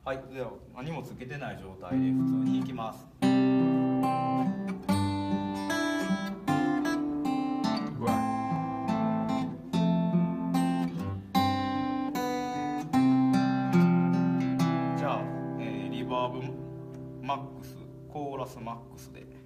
はい、では何もつけてない状態で普通に行きます。 うわ。 じゃあ、リバーブマックス、コーラスマックスで。